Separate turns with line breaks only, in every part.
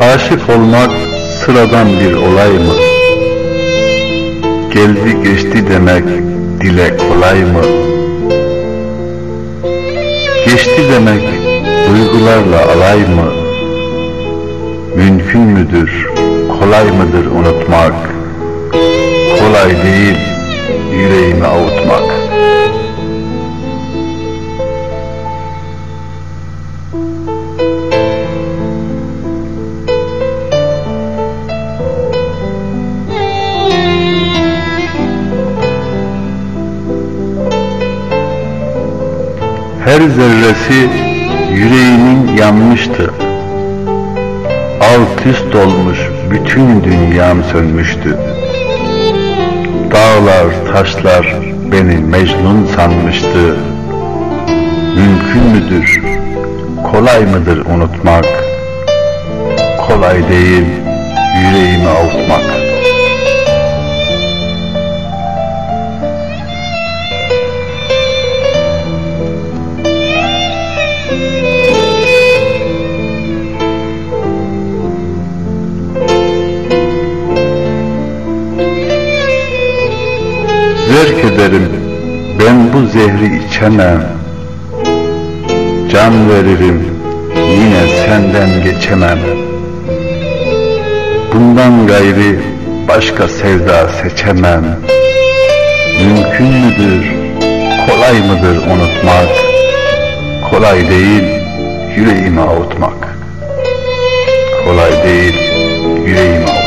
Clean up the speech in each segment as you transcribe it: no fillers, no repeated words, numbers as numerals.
Aşık olmak sıradan bir olay mı? Geldi geçti demek dile kolay mı? Geçti demek duygularla alay mı? Mümkün müdür, kolay mıdır unutmak? Kolay değil, yüreğimi avutmak. Her zerresi yüreğimin yanmıştı. Alt üst olmuş bütün dünyam sönmüştü. Dağlar, taşlar beni Mecnun sanmıştı. Mümkün müdür, kolay mıdır unutmak? Kolay değil, yüreğimi avutmak. Zerk ederim, ben bu zehri içemem. Can veririm, yine senden geçemem. Bundan gayri başka sevda seçemem. Mümkün müdür, kolay mıdır unutmak? Kolay değil, yüreğimi avutmak. Kolay değil, yüreğimi avutmak.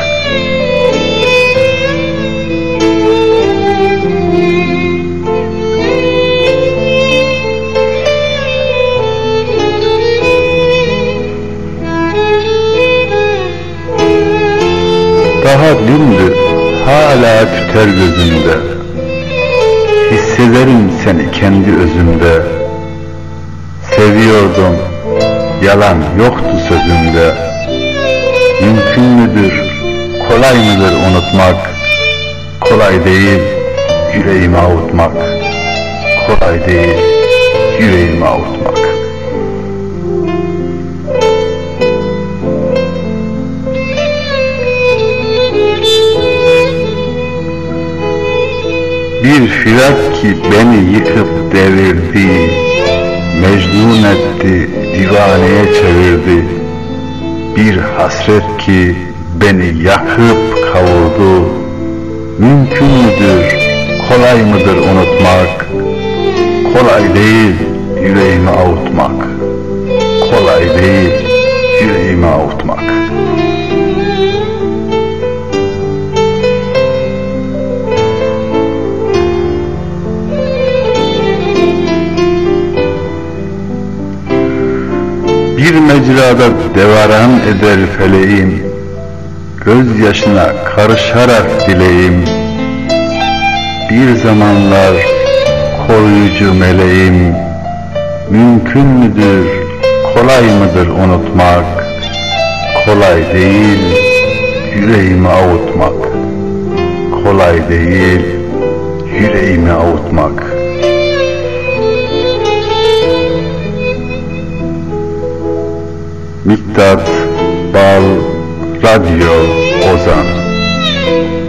Daha dündü, hala tüter gözümde. Hissederim seni kendi özümde. Seviyordum, yalan yoktu sözümde. Mümkün müdür, kolay mıdır unutmak? Kolay değil, yüreğimi avutmak. Kolay değil, yüreğimi avutmak. Bir firak ki beni yıkıp devirdi, mecnun etti, divaneye çevirdi. Bir hasret ki beni yakıp kavurdu. Mümkün müdür, kolay mıdır unutmak? Kolay değil, yüreğimi avutmak. Kolay değil, yüreğimi avutmak. Bir mecrada devaran eder feleğim, gözyaşına karışarak dileğim. Bir zamanlar koruyucu meleğim, mümkün müdür, kolay mıdır unutmak? Kolay değil, yüreğimi avutmak. Kolay değil, yüreğimi avutmak. Miktat Bal Radyo Ozan.